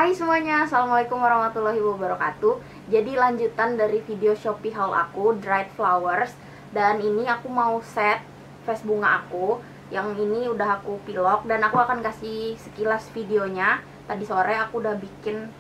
Hai semuanya, Assalamualaikum warahmatullahi wabarakatuh. Jadi lanjutan dari video Shopee haul aku, Dried Flowers. Dan ini aku mau set vase bunga aku. Yang ini udah aku pilok dan aku akan kasih sekilas videonya. Tadi sore aku udah bikin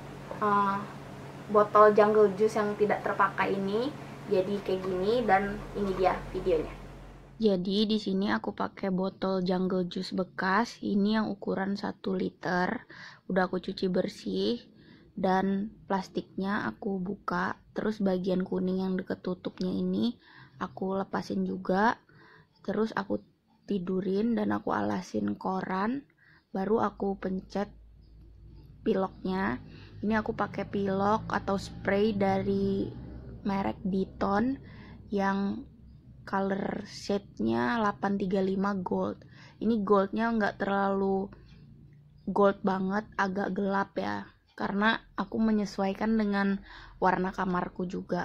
botol jungle juice yang tidak terpakai ini. Jadi kayak gini dan ini dia videonya. Jadi di sini aku pakai botol jungle juice bekas. Ini yang ukuran 1 liter. Udah aku cuci bersih dan plastiknya aku buka. Terus bagian kuning yang deket tutupnya ini aku lepasin juga. Terus aku tidurin dan aku alasin koran. Baru aku pencet piloknya. Ini aku pakai pilok atau spray dari merek Diton yang color shade-nya 835 gold. Ini goldnya nggak terlalu gold banget, agak gelap ya, karena aku menyesuaikan dengan warna kamarku juga.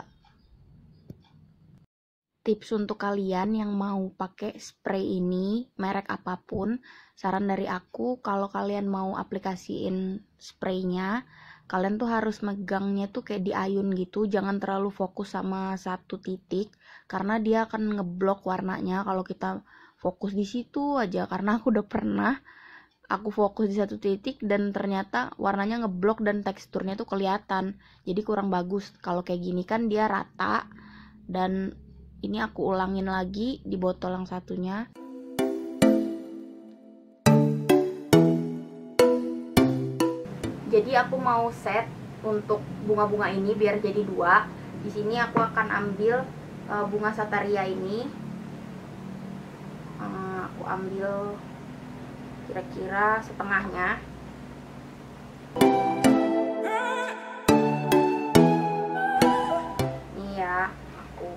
Tips untuk kalian yang mau pakai spray ini, merek apapun, saran dari aku, kalau kalian mau aplikasiin spraynya, kalian tuh harus megangnya tuh kayak diayun gitu, jangan terlalu fokus sama satu titik, karena dia akan ngeblok warnanya kalau kita fokus di situ aja. Karena aku udah pernah, aku fokus di satu titik dan ternyata warnanya ngeblok dan teksturnya tuh kelihatan, jadi kurang bagus. Kalau kayak gini kan dia rata. Dan ini aku ulangin lagi di botol yang satunya. Jadi aku mau set untuk bunga-bunga ini biar jadi 2. Di sini aku akan ambil bunga sataria ini. Aku ambil kira-kira setengahnya. Ini ya, aku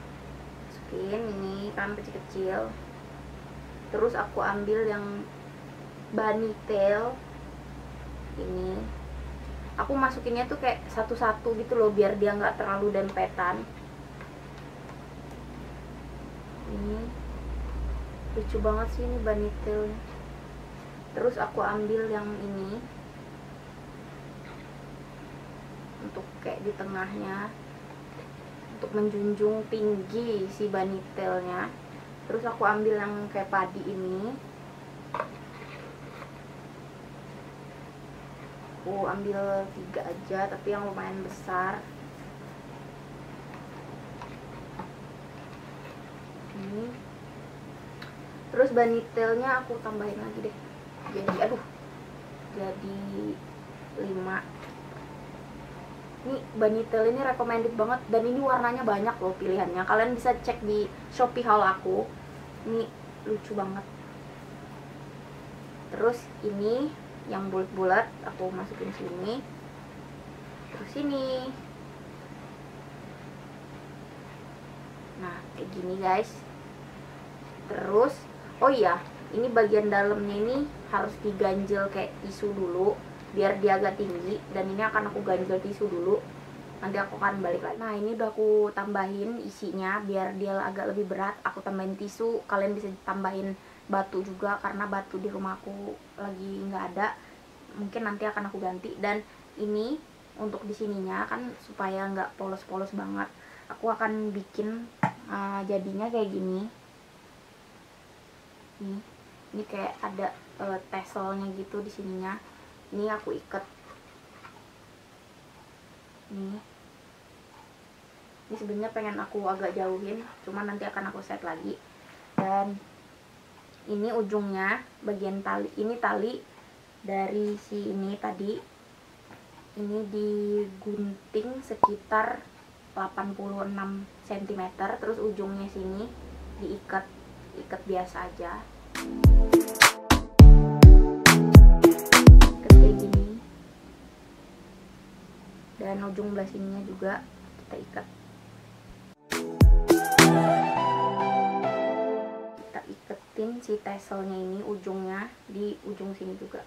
ini kan kecil-kecil. Terus aku ambil yang bunny tail ini, aku masukinnya tuh kayak satu-satu gitu loh, biar dia nggak terlalu dempetan. Ini lucu banget sih ini bunny tail. Terus aku ambil yang ini untuk kayak di tengahnya, untuk menjunjung tinggi si bunny tailnya. Terus aku ambil yang kayak padi ini, aku ambil 3 aja tapi yang lumayan besar. Ini terus bunny tailnya aku tambahin lagi deh, jadi jadi 5. Ini bunny tail ini recommended banget dan ini warnanya banyak loh pilihannya. Kalian bisa cek di Shopee haul aku. Ini lucu banget. Terus ini yang bulat-bulat aku masukin sini. Terus ini. Nah, kayak gini guys. Terus, oh iya, ini bagian dalamnya ini harus diganjel kayak tisu dulu biar dia agak tinggi, dan ini akan aku ganjel tisu dulu, nanti aku akan balik lagi. Nah, ini udah aku tambahin isinya biar dia agak lebih berat. Aku tambahin tisu, kalian bisa tambahin batu juga karena batu di rumahku lagi nggak ada, mungkin nanti akan aku ganti. Dan ini untuk di sininya kan supaya nggak polos-polos banget, aku akan bikin jadinya kayak gini. Ini kayak ada taselnya gitu di sininya. Ini aku ikat. Ini sebenarnya pengen aku agak jauhin, cuman nanti akan aku set lagi. Dan ini ujungnya, bagian tali, ini tali dari si ini tadi, ini digunting sekitar 86 cm. Terus ujungnya sini diikat biasa aja, ikat kayak gini. Dan ujung belah sininya juga kita ikat. Kita iketin si taselnya ini, ujungnya di ujung sini juga.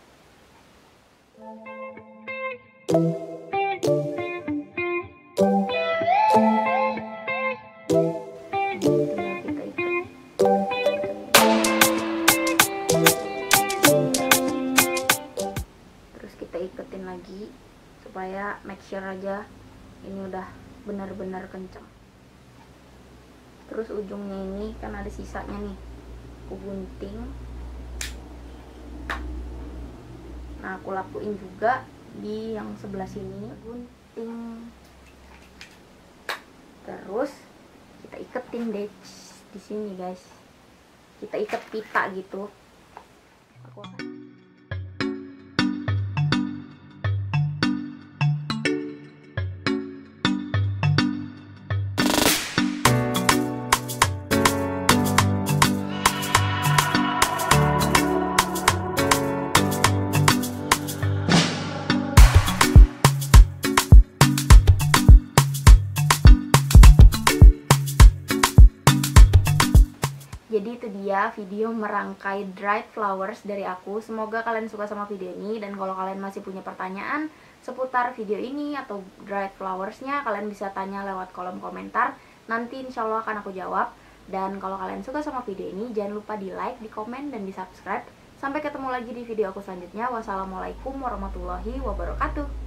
Terus kita iketin lagi. lagi supaya make sure aja ini udah benar-benar kenceng. Terus ujungnya ini kan ada sisanya nih, aku gunting. Nah, aku lakuin juga di yang sebelah sini, gunting. Terus kita iketin deh di sini, guys. Kita ikat pita gitu. Aku akan Jadi itu dia video merangkai dried flowers dari aku. Semoga kalian suka sama video ini. Dan kalau kalian masih punya pertanyaan seputar video ini atau dried flowersnya, kalian bisa tanya lewat kolom komentar. Nanti insya Allah akan aku jawab. Dan kalau kalian suka sama video ini, jangan lupa di like, di komen, dan di subscribe. Sampai ketemu lagi di video aku selanjutnya. Wassalamualaikum warahmatullahi wabarakatuh.